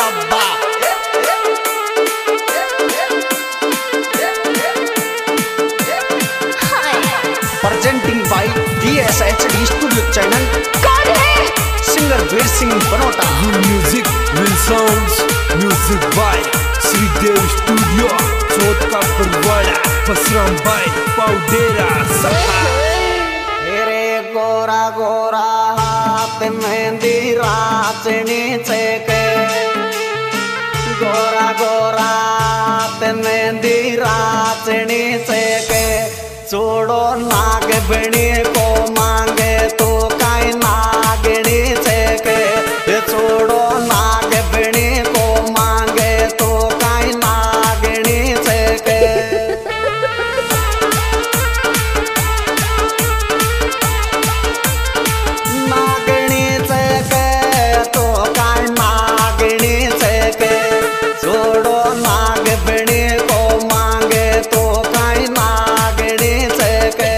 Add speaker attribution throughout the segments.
Speaker 1: अब्बा। Presenting by DSHD studio channel.
Speaker 2: कौन है?
Speaker 1: Singer Veer Singh Banota.
Speaker 3: Music will sounds, music by Shridev studio, Chauth का परवाड़ा, बसराम बाय पाउडेरा सहा।
Speaker 1: मेरे गोरा गोरा हाथ मेहंदी राचनी चेके, गोरा गोरा हाथ मेहंदी राचनी चेके, छोड़ो नाग बनी को मांगे तो काई नागनी चेके, छोड़ो नाग बनी को मांगे तो काई नागनी चेके। नागनी चेके तो काई नागनी चेके, छोड़ो नाग बनी को मांगे तो काई नागनी चेके।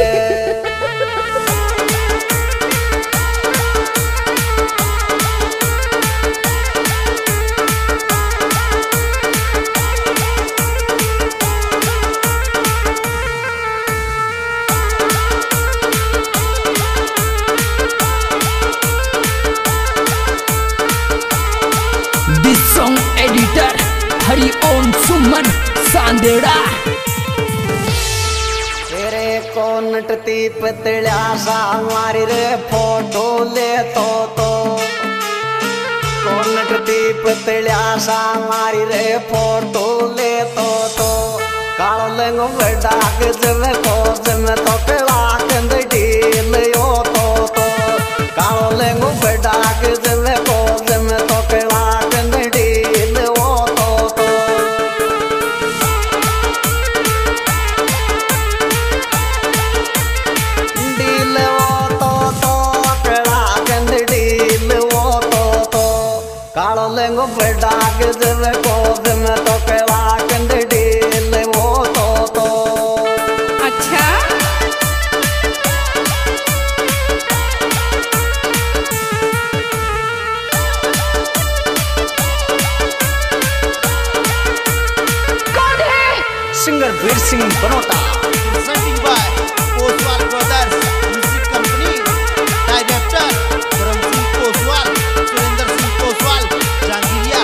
Speaker 2: This song editor Hariom Suman Sandera.
Speaker 1: तेरे को नटती पतल्या सा मारी रे फोटो ले तो को नटती पतल्या सा मारी रे फोटो ले तो काल लेंगो बेटा के जब को जम तो केला कंद ढील यो तो काल लेंगो बेटा के जब को जम तो केला कंद ढील वो तो। डील वो तो केला कंद डील वो तो काल लेंगो बेटा के जब को जम तो केला कंद डील वो तो।
Speaker 2: अच्छा कौन है?
Speaker 1: Singer Veer Singh Banota.
Speaker 4: presenting by Koswal Brothers Music Company, Director Karam Singh Koswal, Surinder Singh Koswal, Jangiriya।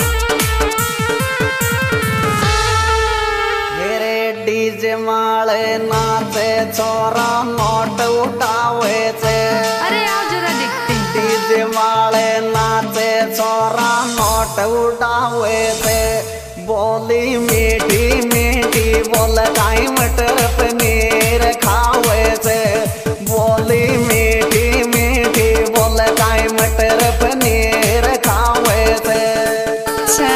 Speaker 1: मेरे डीजे माले नाचे छोरा नोट उठावे छे,
Speaker 2: अरे आओ जरा देखते हैं।
Speaker 1: डीजे माले नाचे छोरा नोट उठावे छे, बोली मीठी मीठी बोल काई मटर पनीर खावे छे, बोली मीठी मीठी बोल काई मटर पनीर खावे छे।
Speaker 2: अच्छा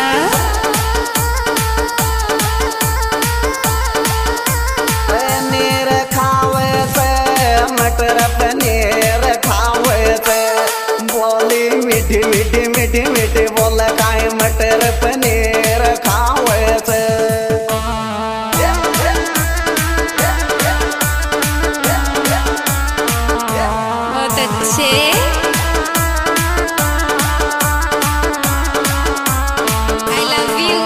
Speaker 1: पनीर खावे से मटर पनीर खावे से, बोली मीठी मीठी मीठी मीठी बोल काई मटर पनीर खावे से।
Speaker 2: बहुत अच्छे। I love you।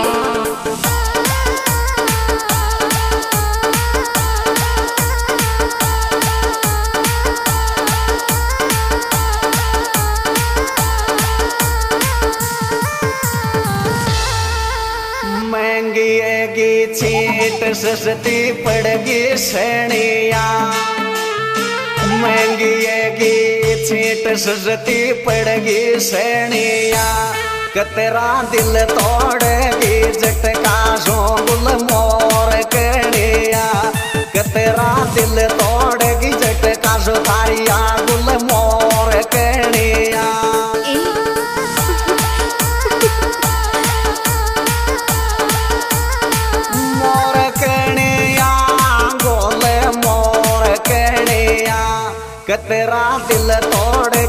Speaker 1: महंगी एगी छीट सस्ती पड़गी सैनिया, महंगी एगी छीट सस्ती पड़गी सैनिया, कतरा दिल तोड़ेगी झटका सो गुल मोर कनिया, कतरा दिल तोड़ेगी झटका सो थारिया गुल मोर कनिया। मोर कनिया गोले मोर कनिया, कतरा दिल तोड़